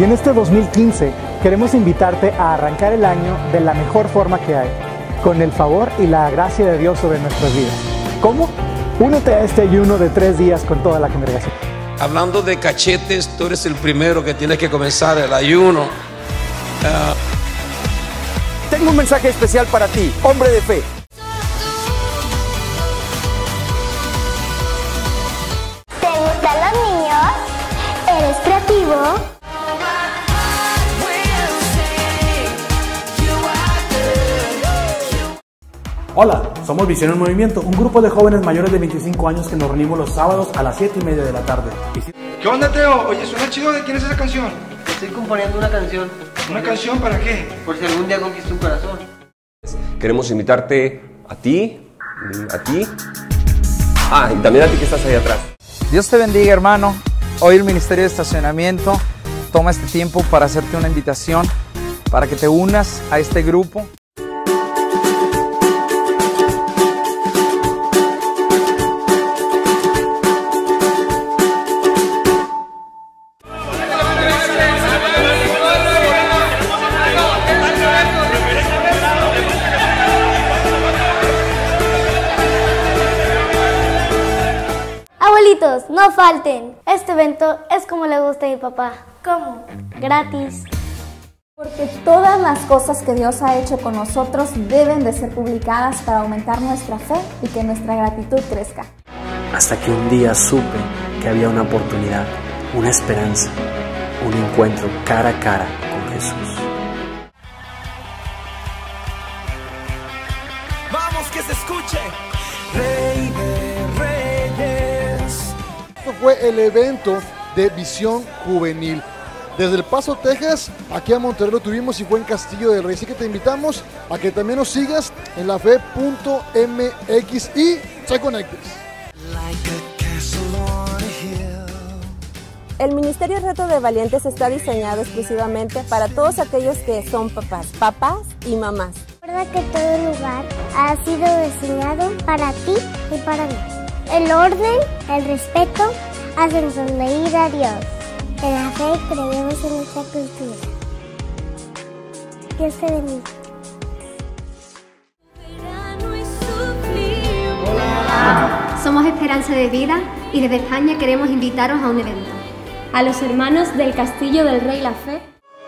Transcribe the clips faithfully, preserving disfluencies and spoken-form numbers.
Y en este dos mil quince queremos invitarte a arrancar el año de la mejor forma que hay, con el favor y la gracia de Dios sobre nuestras vidas. ¿Cómo? Únete a este ayuno de tres días con toda la congregación. Hablando de cachetes, tú eres el primero que tienes que comenzar el ayuno. Uh... Tengo un mensaje especial para ti, hombre de fe. ¿Te gustan los niños? ¿Eres creativo? Hola, somos Visión en Movimiento, un grupo de jóvenes mayores de veinticinco años que nos reunimos los sábados a las siete y media de la tarde. ¿Qué onda, Teo? Oye, suena chido. ¿De quién es esa canción? Estoy componiendo una canción. ¿Una canción para qué? Por si algún día conquisto un corazón. Queremos invitarte a ti, a ti, ah, y también a ti que estás ahí atrás. Dios te bendiga, hermano. Hoy el Ministerio de Estacionamiento toma este tiempo para hacerte una invitación para que te unas a este grupo. Abuelitos, no falten. Este evento es como le gusta a mi papá. ¿Cómo? Gratis. Porque todas las cosas que Dios ha hecho con nosotros deben de ser publicadas para aumentar nuestra fe y que nuestra gratitud crezca. Hasta que un día supe que había una oportunidad, una esperanza, un encuentro cara a cara con Jesús. ¡Vamos, que se escuche! Rey de Reyes. Esto fue el evento de Visión Juvenil. Desde El Paso, Texas, aquí a Monterrey lo tuvimos y fue en Castillo del Rey. Así que te invitamos a que también nos sigas en la fe punto m x y se conectes. El Ministerio Reto de Valientes está diseñado exclusivamente para todos aquellos que son papás, papás y mamás. Recuerda que todo lugar ha sido diseñado para ti y para mí. El orden, el respeto hacen sonreír a Dios. En la fe creemos en nuestra cultura. Dios te bendiga. Hola. Somos Esperanza de Vida y desde España queremos invitaros a un evento. A los hermanos del Castillo del Rey La Fe.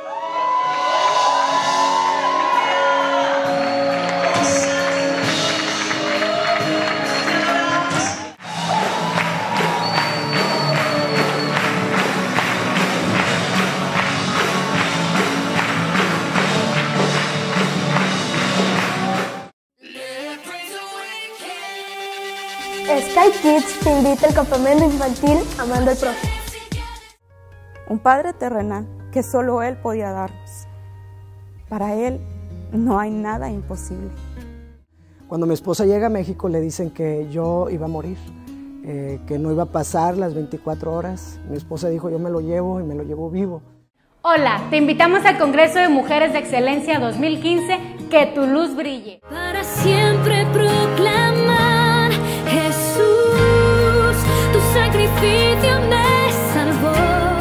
Sky Kids te invita al campamento infantil Amando al Prójimo. Un Padre terrenal que solo Él podía darnos. Para Él no hay nada imposible. Cuando mi esposa llega a México le dicen que yo iba a morir, eh, que no iba a pasar las veinticuatro horas. Mi esposa dijo, yo me lo llevo y me lo llevo vivo. Hola, te invitamos al Congreso de Mujeres de Excelencia dos mil quince, Que tu luz brille. Para siempre proclamar, Jesús, tu sacrificio me salvó.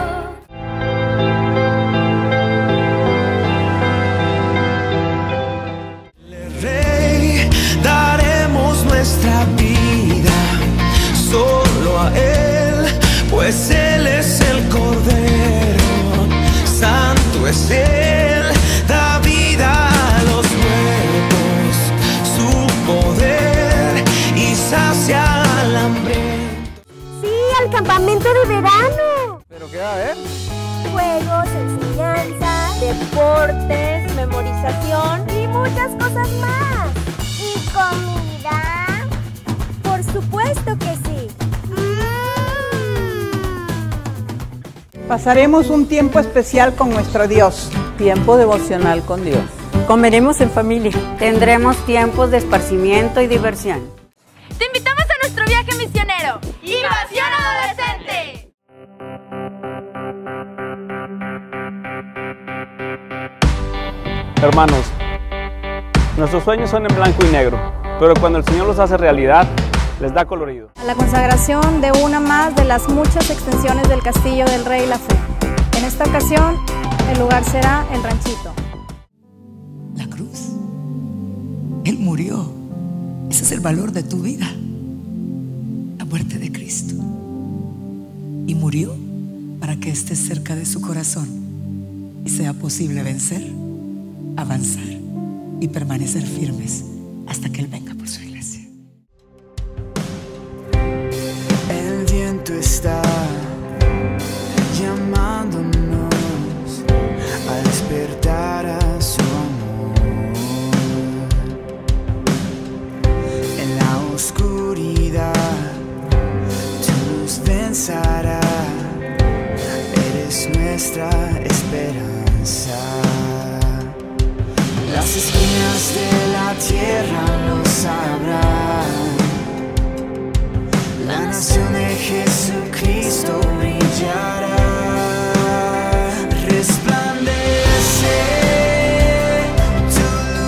Rey, daremos nuestra vida solo a Él, pues Él es el Cordero, santo es Él, da vida a los muertos, su poder y sacia al hambre. Sí, al campamento de verano. ¿Pero qué va a haber? Juegos, enseñanza, deportes, memorización y muchas cosas más. ¿Y comida? Por supuesto que sí. Mm. Pasaremos un tiempo especial con nuestro Dios. Tiempo devocional con Dios. Comeremos en familia. Tendremos tiempos de esparcimiento y diversión. Te invitamos a nuestro viaje misionero. ¡Invasión Adolescente! Hermanos, nuestros sueños son en blanco y negro, pero cuando el Señor los hace realidad, les da colorido. A la consagración de una más de las muchas extensiones del Castillo del Rey La Fe. En esta ocasión El lugar será el ranchito. La cruz. Él murió. Ese es el valor de tu vida. La muerte de Cristo. Y murió para que estés cerca de su corazón y sea posible vencer, avanzar y permanecer firmes hasta que Él venga por su iglesia. El viento está llamándonos a despertar a su amor. En la oscuridad tu luz pensará, eres nuestra esperanza. Las esquinas de la tierra lo sabrán. La nación de Jesucristo brillará. Resplandece tu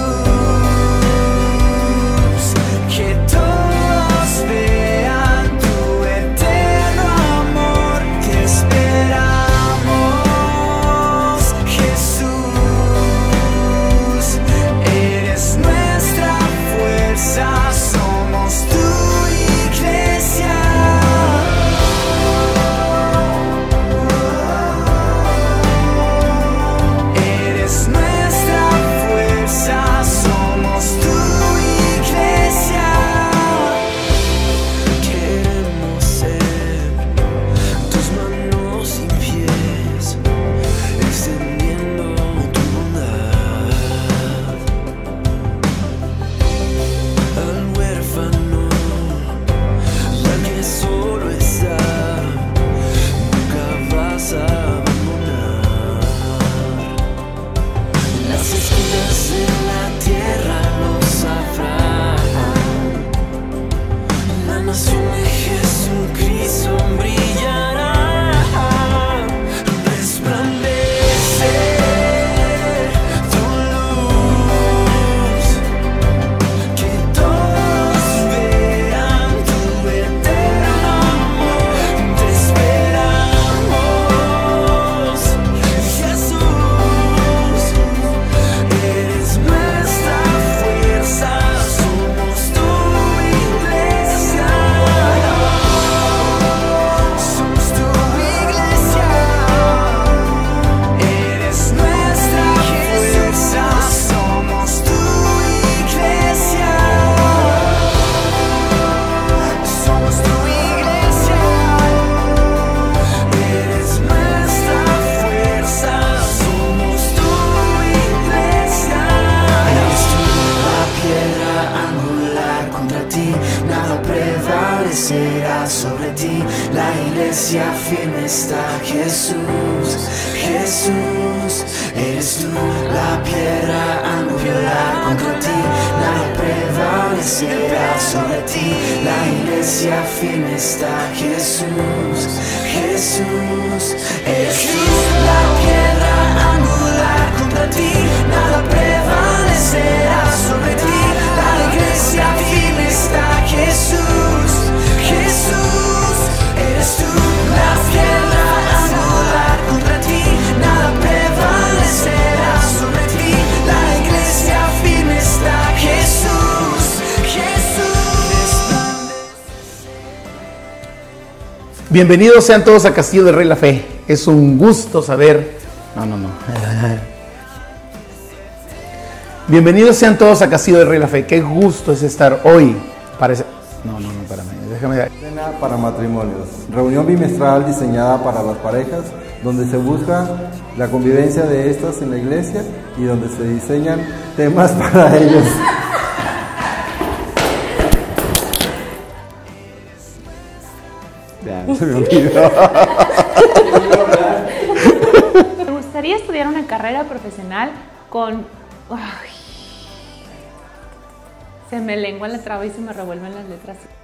luz, que todos vean tu eterno amor. Te esperamos, Jesús. Eres nuestra fuerza, somos tu iglesia. Eres nuestra fuerza, somos tu iglesia. Queremos ser tus manos y pies, extendiendo tu bondad al huérfano, al que solo está. Nunca vas a abandonar. Las esquinas de la tierra lo sabrán. La nación de Jesucristo brillará. Resplandece tu luz, que todos vean tu eterno amor. Te esperamos, Jesús. Eres nuestra fuerza, somos tu iglesia. Somos tu iglesia. Eres nuestra fuerza, somos tu iglesia. Somos tu iglesia. Eres nuestra fuerza, somos tu iglesia. Eres tú la piedra angular, contra ti nada prevalecerá sobre ti. La iglesia firme está, Jesús, Jesús. Eres tú la piedra angular, contra ti nada prevalecerá sobre ti. La iglesia firme está, Jesús, Jesús. Eres tú la piedra angular, contra ti nada prevalecerá sobre ti. La iglesia firme está, Jesús, Jesús. Eres tú la piedra angular, contra ti nada prevalecerá sobre ti. La iglesia firme está, Jesús, Jesús. Bienvenidos sean todos a Castillo del Rey La Fe. Es un gusto saber. No, no, no. Bienvenidos sean todos a Castillo del Rey La Fe. Qué gusto es estar hoy. Parece. No, no, no, espérame. Déjame. Cena para matrimonios. Reunión bimestral diseñada para las parejas, donde se busca la convivencia de estas en la iglesia y donde se diseñan temas para ellos. Ya, se me olvidó. Me gustaría estudiar una carrera profesional con... Ay, se me lengua la traba y se me revuelven las letras.